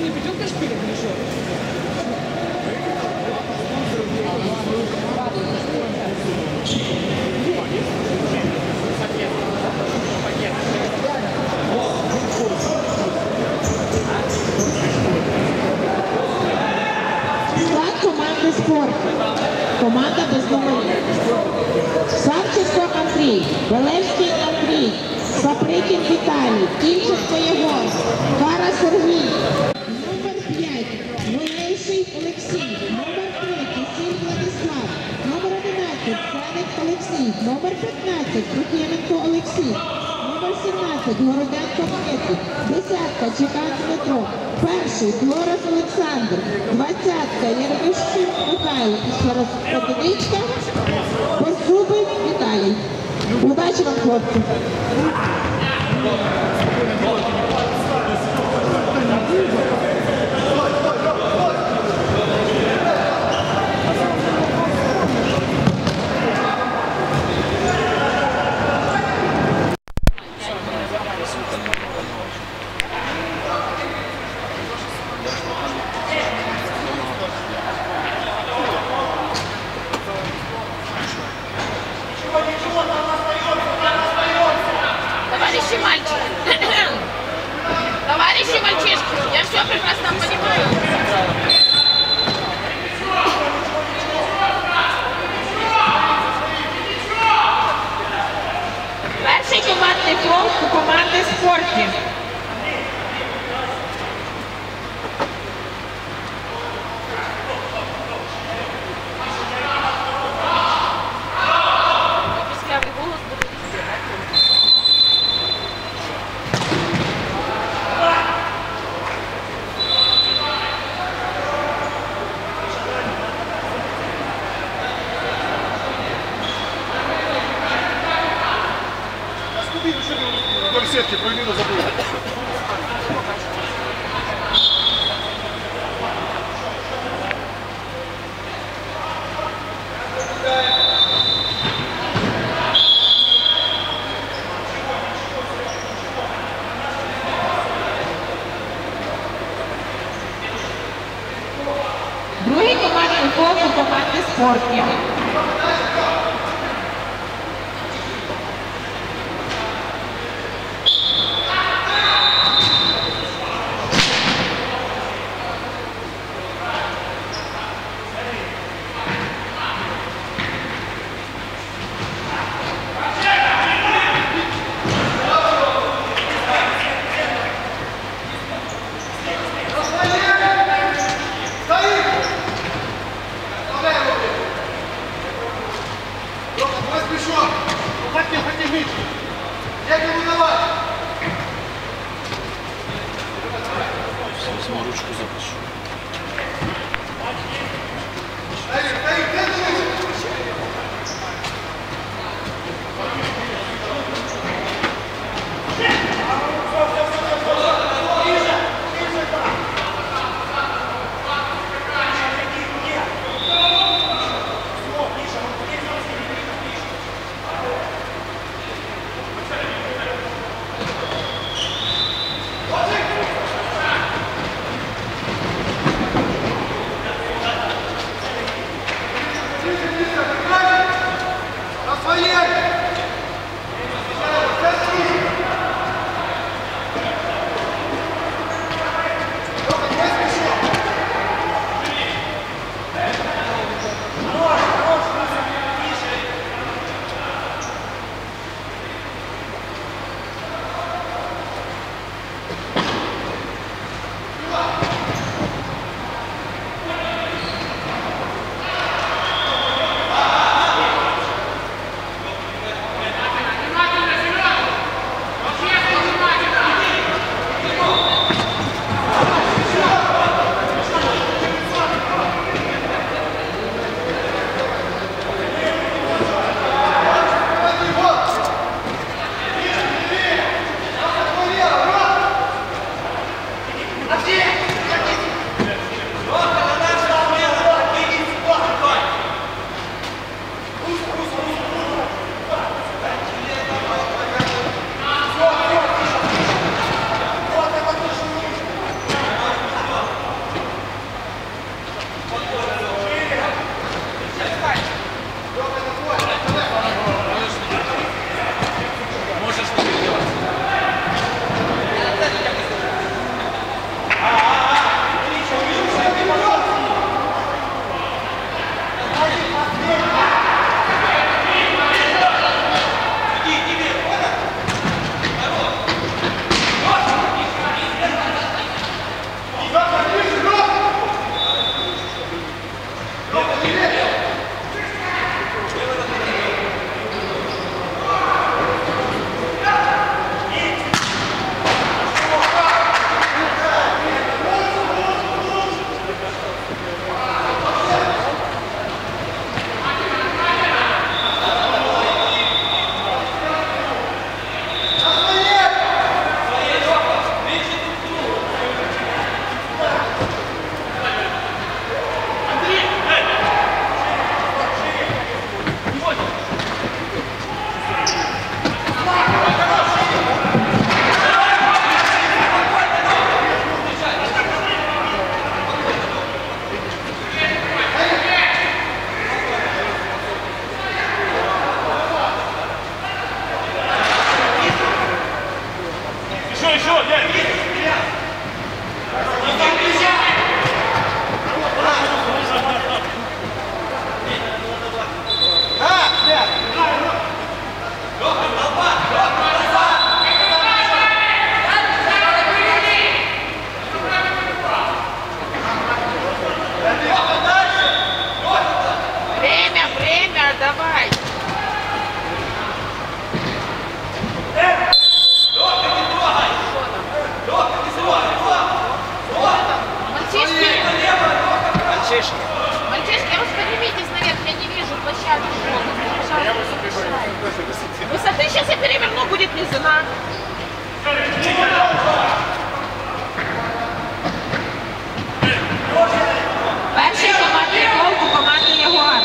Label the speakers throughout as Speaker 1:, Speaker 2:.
Speaker 1: Спорт. Команда без номерів. Савченко Андрій, Белевський Андрій, Саприкін Віталій, Кільченко Єгор, Кара Сергій. Номер 5. Волейший Олексій. Номер 3. Кисіль Владислав. Номер 11. Феник Олексій. Номер 15. Трухименко Олексій. Номер 17. Городенко Микита. 10-ка Чекан Дмитро. Перший Флорес Олександр. 20-ка Єрмищин Михайло. І ще раз одиничка. Беззубий Віталій. Удачі вам, хлопці.
Speaker 2: Товарищи мальчики, товарищи мальчишки, я все прекрасно понимаю. Перший командний фол у команди «Спорті».
Speaker 3: Вдоль сетки, проявила забыл.
Speaker 1: Другий командний фол у команди «Спорті».
Speaker 3: Ручку запишу.
Speaker 2: Время, давай. Мальчишки, вы поднимитесь наверх, я не вижу площадки. Высоты сейчас я переверну, будет низина.
Speaker 1: Перший командний гол у команди Ягуар.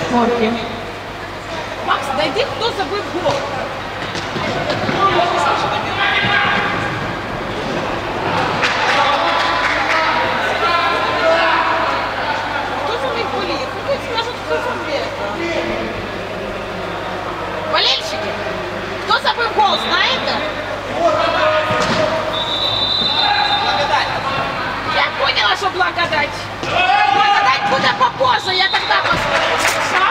Speaker 1: спорті.
Speaker 2: Макс, найди, хто забив гол. Хто за них боліє? Хай скажуть, хто забив. Болельщики, хто забив гол, знаєте? Я поняла, что благодать. Благодать куда попозже, я тогда посмотрю. Что?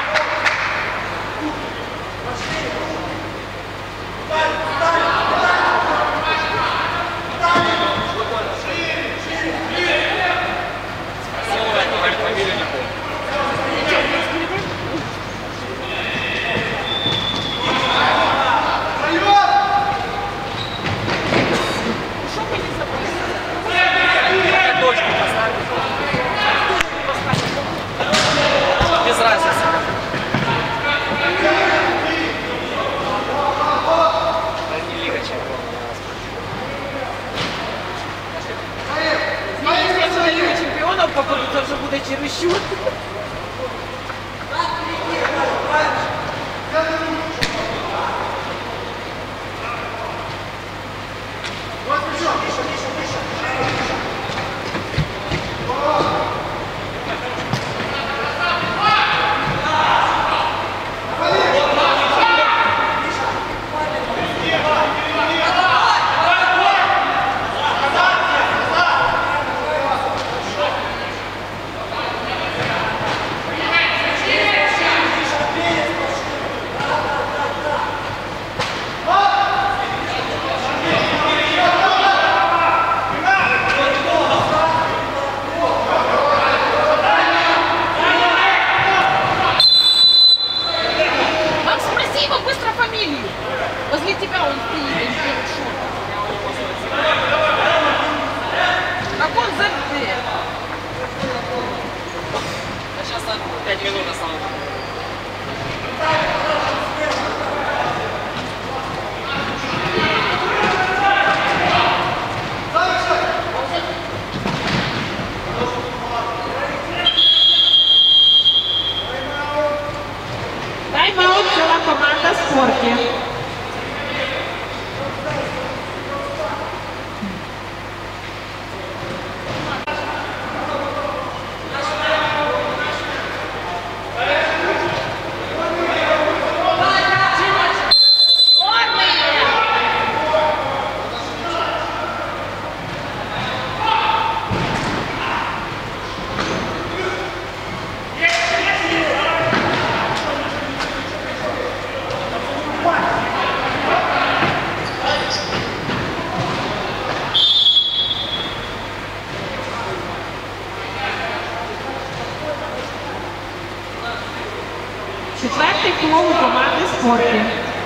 Speaker 4: Без разницы. Не Лига Чемпионов.
Speaker 2: Если я Лигу чемпионов попаду, то вже буде чересчур. Макс, спроси его быстро фамилию. Возле тебя он стоит. Как он забил?
Speaker 4: Сейчас 5 минут осталось.
Speaker 1: Тайм-аут взяла команда спорті. Четвертий клуб у команди спорті.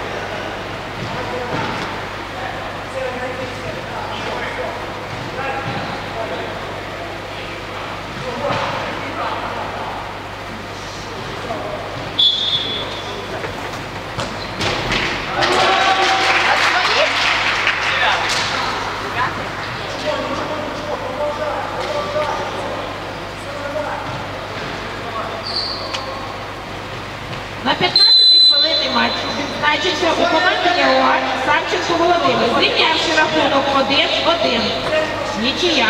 Speaker 1: На 15-й хвилині матчу відзначився у команді ЯОА Савченко Володимир, зрівнявши рахунок 1-1. Нічия.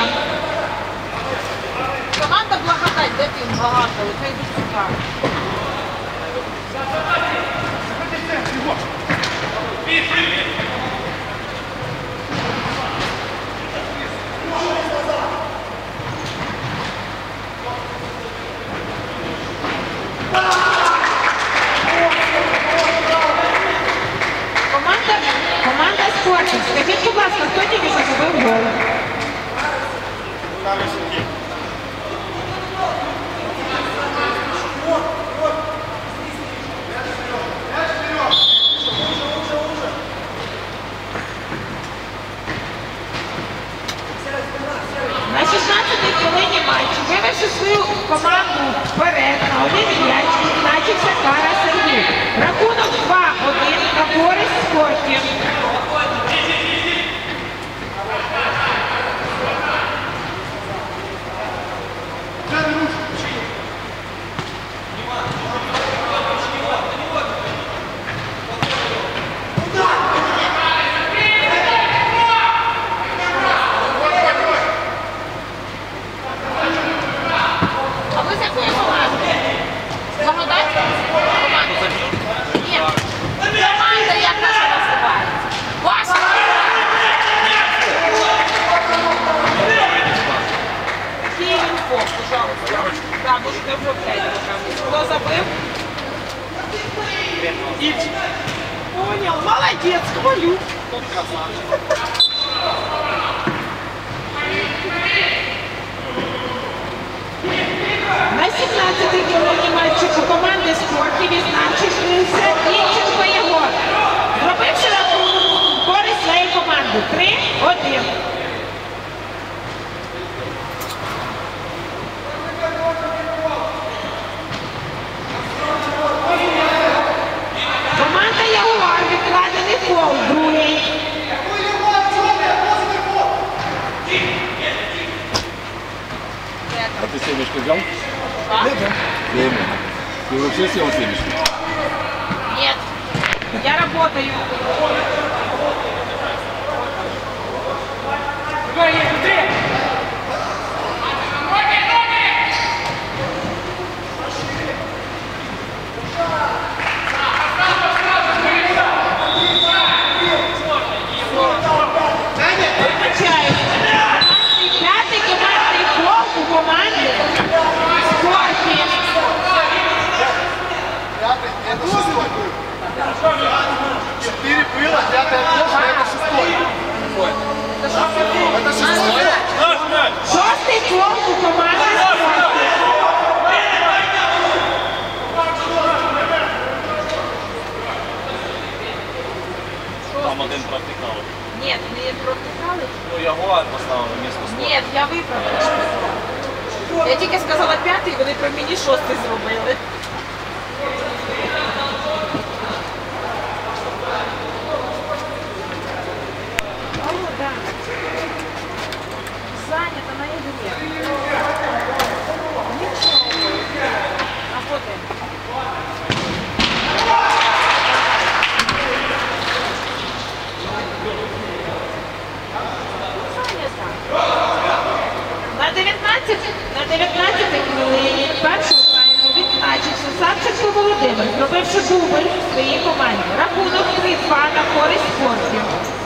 Speaker 2: Команда благодать, де ти багато, хай йдуть сюди.
Speaker 1: Команда спорту. Скажіть, будь ласка, хто тільки що забив гол? На 16-й хвилині матчу, вивівши свою команду вперед на 1 м'яч, відзначився Кара Сергій. Рахунок 2-1 на користь спортів. не оформляйте руками. Хто забив? Понял, молодец, хвалю. На 17-й хвилині матчу у команди спорту відзначився Ільченко Єгор, зробивши рахунок в користь своєї команди 3-1. Команда Ягуар відкладений фол другий.
Speaker 3: А ты семечки взял? Время. Ты вообще съел семечки?
Speaker 1: Нет, я работаю. П'ятий командний фол у команди спорті.
Speaker 3: Это шестой был. 4 было, 5 отложено, это шестой. Это шестой.
Speaker 1: Шостий фол у команди спорті.
Speaker 5: Там один провтикав.
Speaker 1: Ні, не протикали.
Speaker 5: Ну, Ягуар поставили місто спорту.
Speaker 1: Ні, я виправила. Я тільки сказала п'ятий, вони про мені шостий зробили. О, да. Занято на ігрі. Нічого. Работаємо. На 19-й хвилині першого тайму відзначився Савченко Володимир, зробивши дубль в своїй команді. Рахунок 3-2 на користь спорту.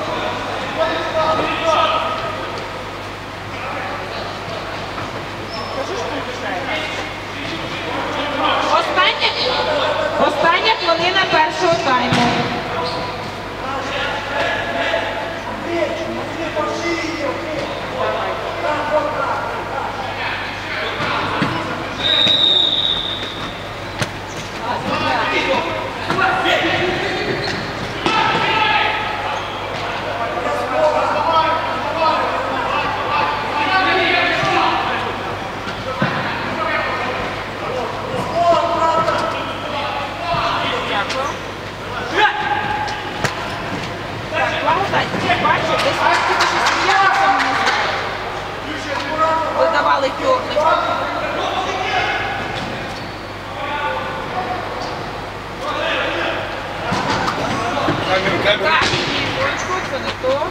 Speaker 1: Остання хвилина першого тайму. Видавали пьорни.
Speaker 3: Камеру.
Speaker 1: Так, ручку, це не то.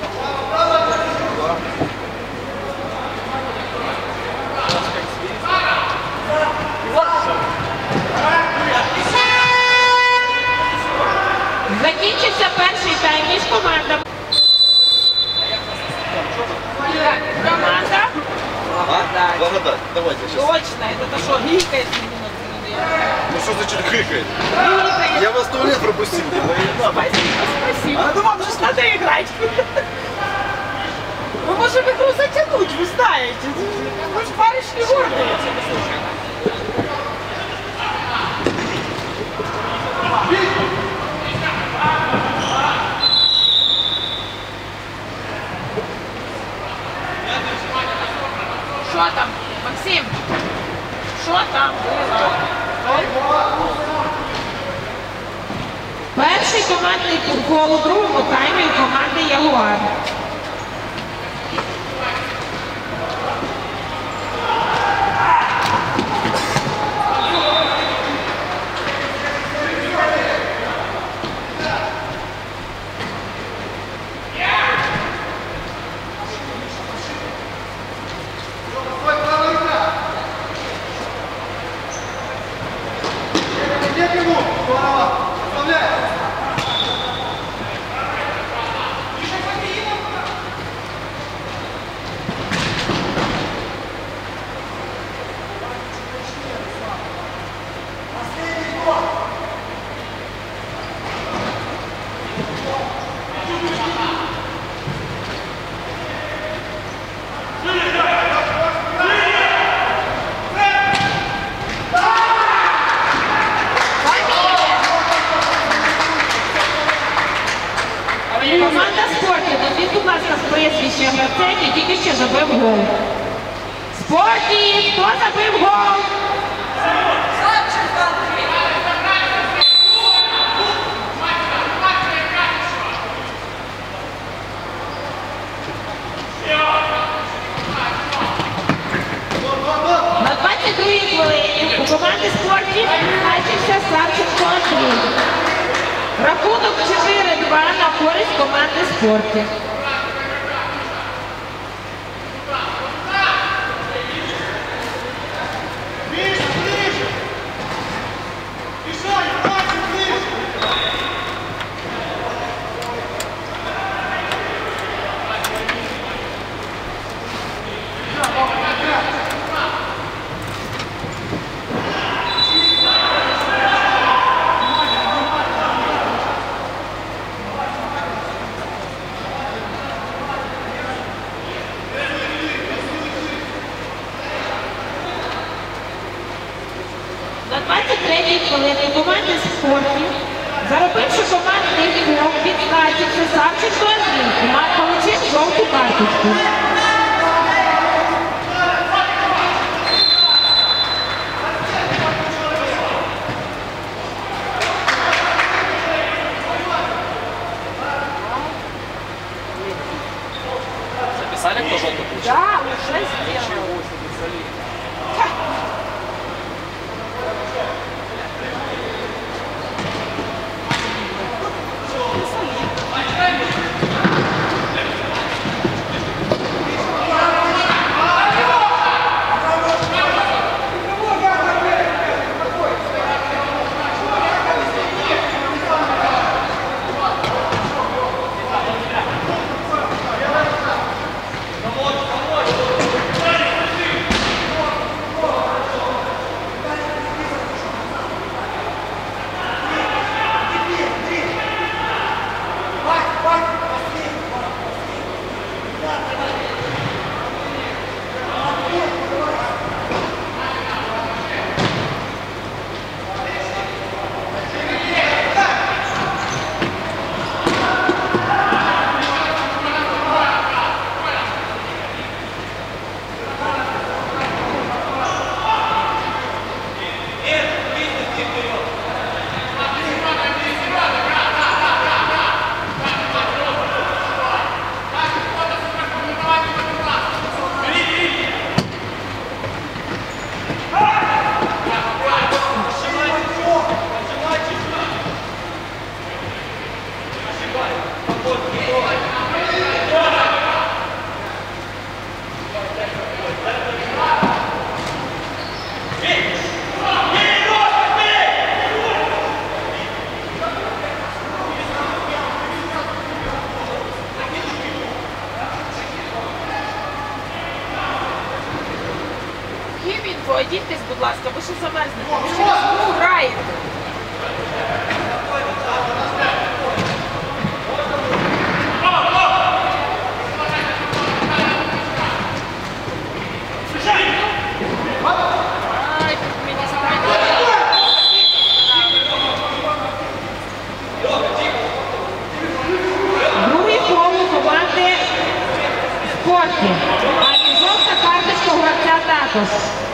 Speaker 1: Закінчився перший тайм між командами. Команда?
Speaker 3: Благодать. Давайте сейчас.
Speaker 1: Точно, это то что, гикает
Speaker 3: Ну что значит хыкает?
Speaker 1: Гикает.
Speaker 3: Я вас 100 лет пропустил.
Speaker 1: Спасибо. А ну вам же надо играть. Мы можем игру затянуть, вы знаете. Мы же барышни гордые. Що там, Максим? Що там було? Перший командний футбол у другому таймі у команди Ягуар. гол. Спорті, хто забив гол? На 22-й хвилині у команди «Спорті» значився Савченко Андрій. Рахунок 4-2 на користь команди «Спорті». На 23-й хвилині команди «Спорті», заробивши командний гол, відзначився Савченко Андрій, отримав жовту карточку.
Speaker 4: Записали, кто желтый получил?
Speaker 2: Да, уже сделал.
Speaker 1: Хімінфо, одіньтесь, будь ласка, ви що замерзнете, ви через гру граєте.
Speaker 2: Ай, тут мені справді.
Speaker 1: Другий гол у команди «Спорті». А і жовта карточка у гравця також.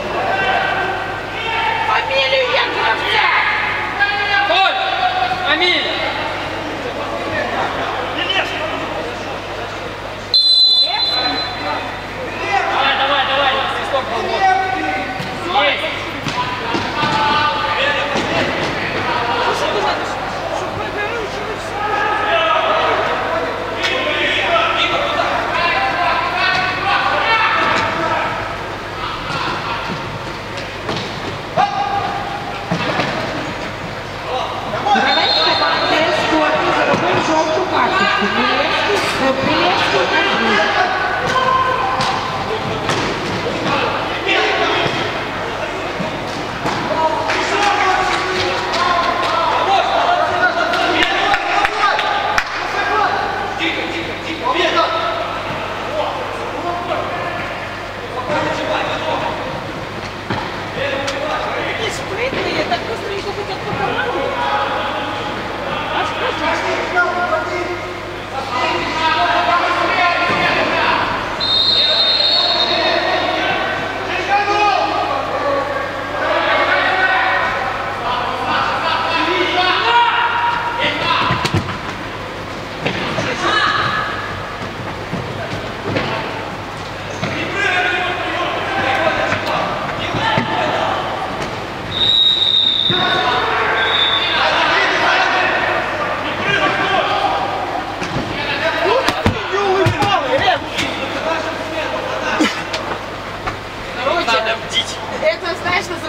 Speaker 2: Фамілію як гравця.
Speaker 4: Коль! Амиль! Давай, давай, свисток был. Есть!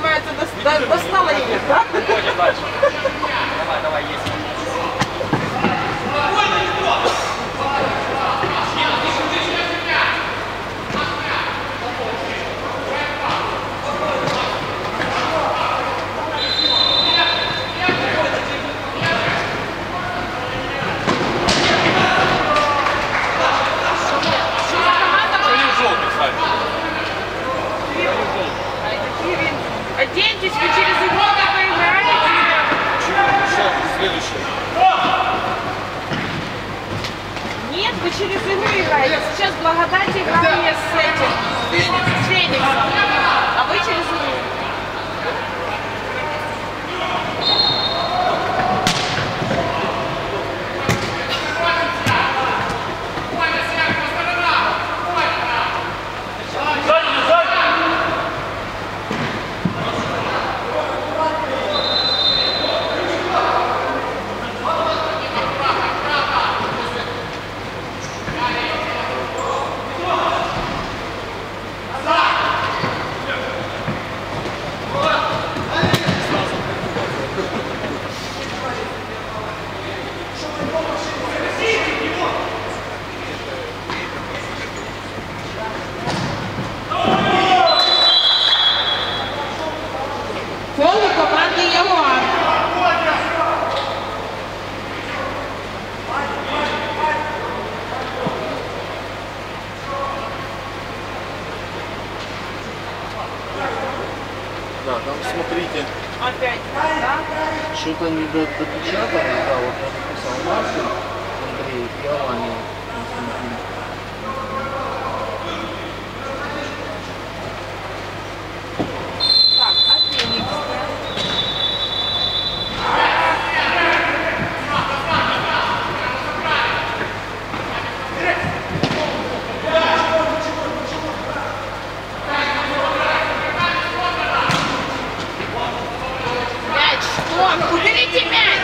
Speaker 2: называется, достала ее, да?
Speaker 4: Уходим дальше. Давай, давай, есть.
Speaker 1: Оденьтесь, вы через игру не поиграете.
Speaker 3: Следующий.
Speaker 1: Нет, вы через игру играете. Сейчас Благодать играет с этим. С Фениксом. А вы через игру. Фол у команди Ягуар.
Speaker 3: Да, там смотрите,
Speaker 1: Опять, да?
Speaker 3: что-то не допечатано, да, вот я написал Мартин, Андрей, и Алани, Константин.
Speaker 1: Так, а Феникс? Мяч, что? Уберите мяч!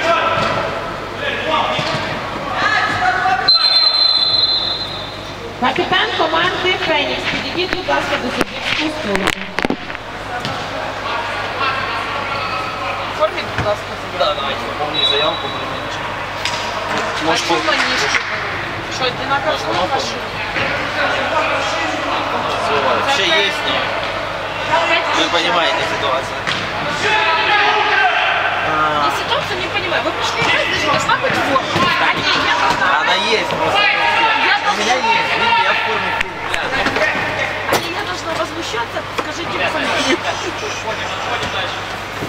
Speaker 1: Капітан команди Фенікс, підійдіть, будь ласка, до суддівського столу.
Speaker 2: Оформіть, будь ласка,
Speaker 5: Да, давайте, заполни заявку, примерочку.
Speaker 2: а чому манішки? Що, одинаково ваші?
Speaker 5: Вообще есть, но вы понимаете ситуацию.
Speaker 2: Я ситуацию не понимаю. Вы пришли играть, значит, должна быть форма. А не, я должна...
Speaker 5: Она есть просто.
Speaker 2: Я
Speaker 5: У меня
Speaker 2: должна...
Speaker 5: есть, видите, я в форме.
Speaker 2: А не, я должна возмущаться, скажите фамилию.
Speaker 4: Уходим дальше.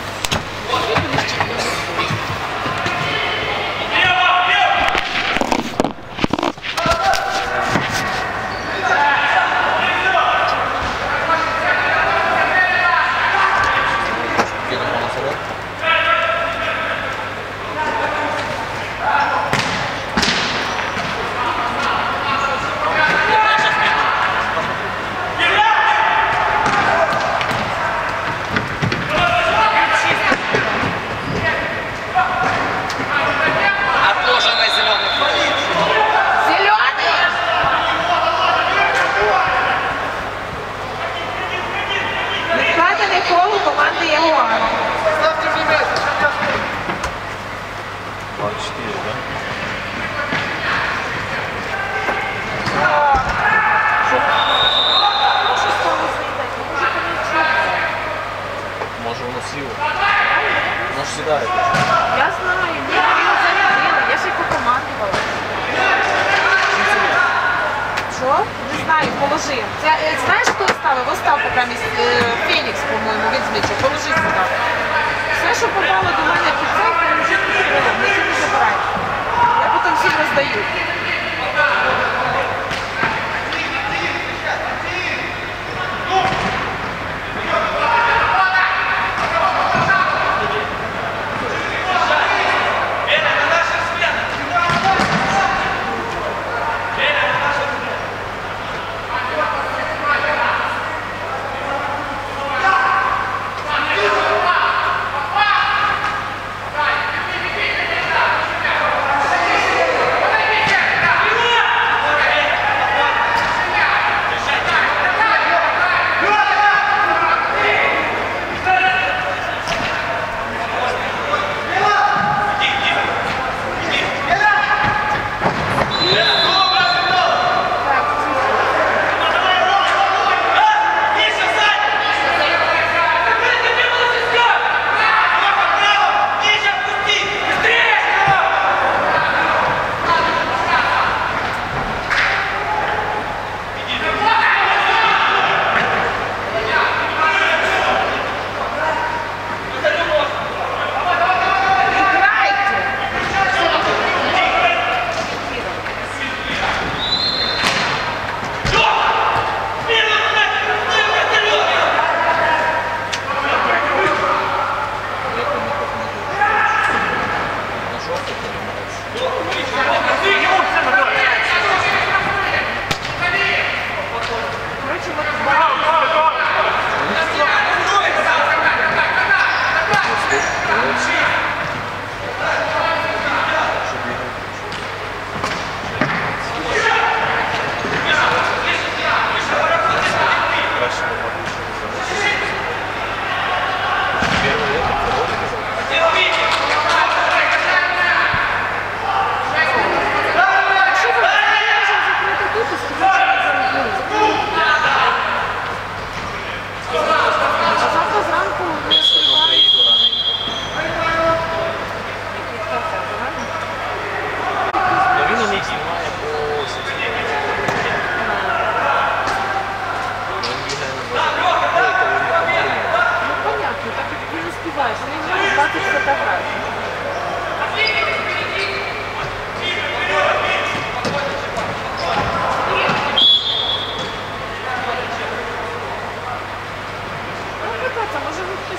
Speaker 4: Отложенный зеленый флаг.
Speaker 1: Зелений! Відкладений фол у команди Ягуар.
Speaker 5: 24, да? Може воно сіло. Воно ж сідає.
Speaker 2: Я знаю, я його зарядила, я ж їх покомандувала. Що? Не знаю, положи. Це, знаєш, хто ставив? Ось став поки Фенікс, по-моєму, він змічив. Положи сюди. Все, що попало до мене під цей, положи під крилом. Не тільки забирай. Я потім всім роздаю.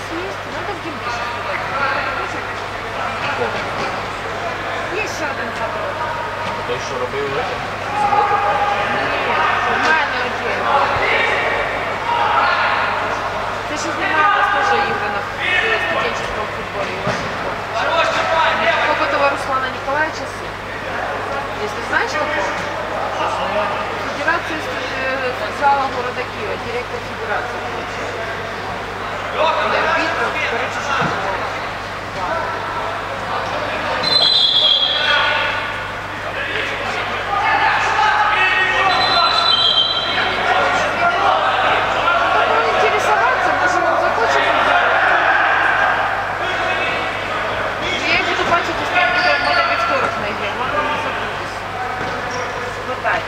Speaker 2: есть, надо в Димке Есть ще один патрон.
Speaker 5: Той, що робив ви?
Speaker 2: Нормально один. Це ще знімалось теж ігри на студенческом футболі. Копотова Руслана Николаевича сын. Если знаешь такого? Федерация футзала города Киева, директор федерации. Для арбитров, короче, что такое. Интересоваться, может он захочет. Я их буду бачить, если я буду в вторник на игре. Могу не забудуть. Спитати.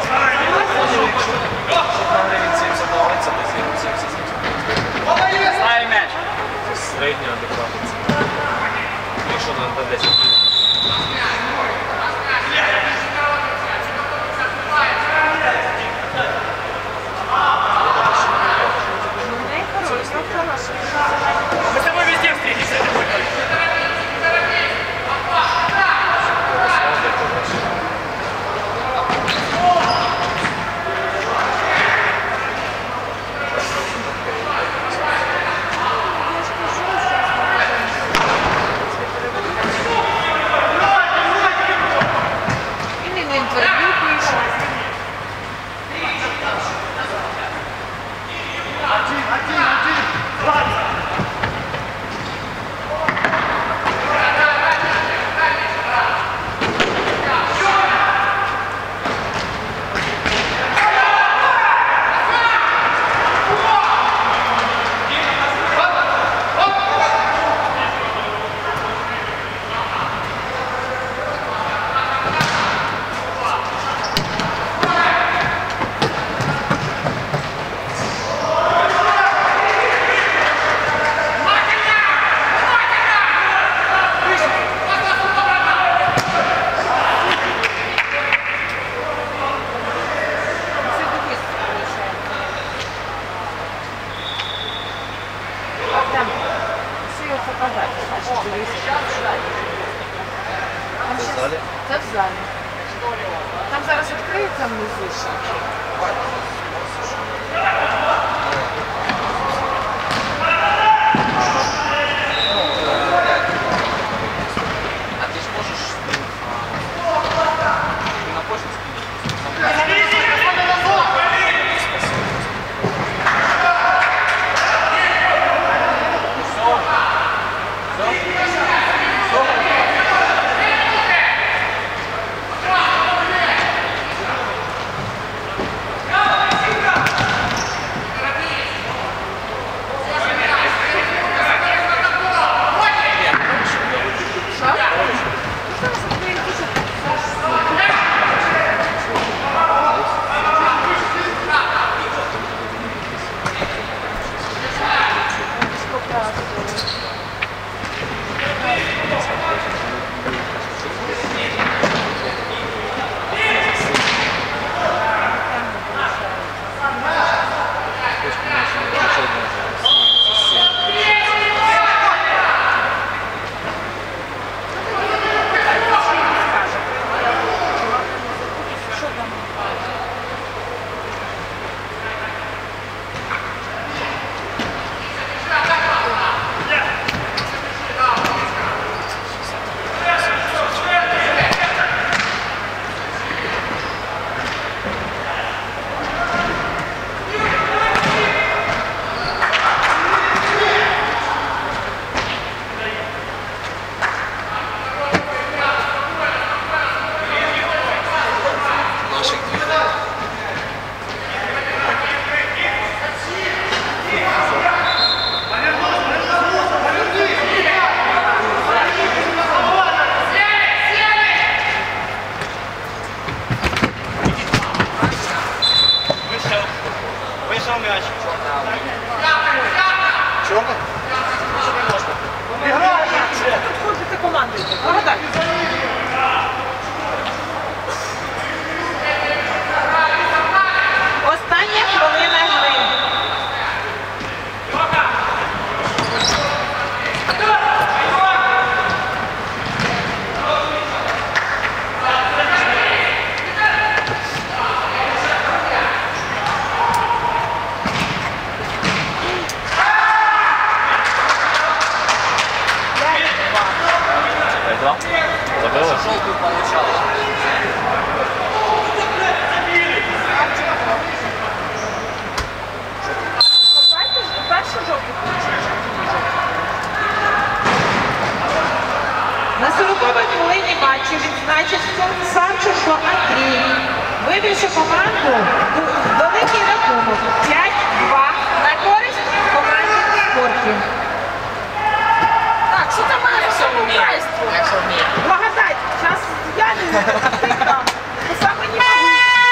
Speaker 4: Стави мяч.
Speaker 5: Середньо адекватно. Якщо на 10 днів.
Speaker 4: Мы с тобой везде встретимся.
Speaker 2: Він і на інтерв'ю пише. Це в залі. Там зараз відкриється внизу ще.
Speaker 5: А ти ж можеш на почту скинути?
Speaker 4: Вышел мяч.
Speaker 3: Чорний?
Speaker 2: Тут ходите командуєте. Бородай.
Speaker 1: Остання хвилина гри.
Speaker 5: получалось.
Speaker 2: Перший жовтий
Speaker 1: На 40-й хвилині матчу відзначився Савченко Андрій, вивівши команду у великий рахунок 5-2 на користь команди спортів.
Speaker 2: Так, що там має все майстру?
Speaker 1: Благодать, зараз я не знаю, саме не можу.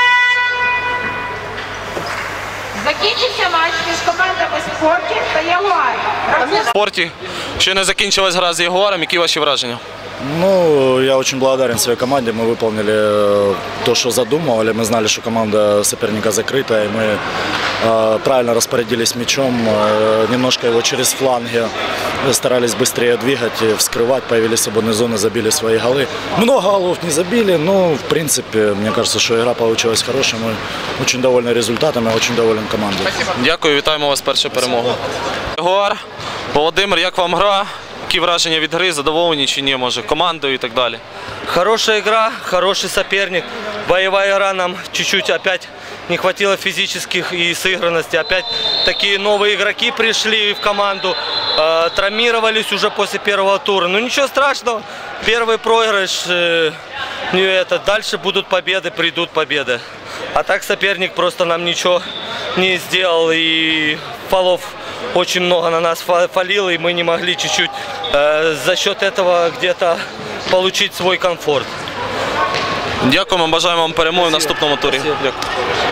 Speaker 1: Закінчився матч між командами спортів та Ягуар.
Speaker 6: В спорті ще не закінчилась гра з Ягуаром. Які ваші враження?
Speaker 7: Ну, я очень благодарен своей команде. Мы выполнили то, что задумывали. Мы знали, что команда соперника закрытая, и мы правильно распорядились мячом. Немножко его через фланги старались быстрее двигать, вскрывать. Появились свободные зоны, забили свои голы. Много голов не забили, но, в принципе, мне кажется, что игра получилась хорошая. Мы очень довольны результатами, очень доволен командой.
Speaker 6: Дякую, вітаємо вас з першою перемогою. Ягуар, Володимир, як вам гра? Які враження від гри, задоволені чи ні, може, командою і так далі?
Speaker 8: Хорошая игра, хороший соперник. Боевая игра нам чуть-чуть опять не хватило физических и сыгранности. Опять такие новые игроки пришли в команду, травмировались уже после первого тура. Но ничего страшного, первый проигрыш, дальше будут победы, придут победы. А так соперник просто нам ничего не сделал, и фолов очень много на нас фалил, и мы не могли чуть-чуть за счет этого где-то получить свой комфорт.
Speaker 6: Дякуємо, бажаємо вам перемоги в наступному турі. Дякую.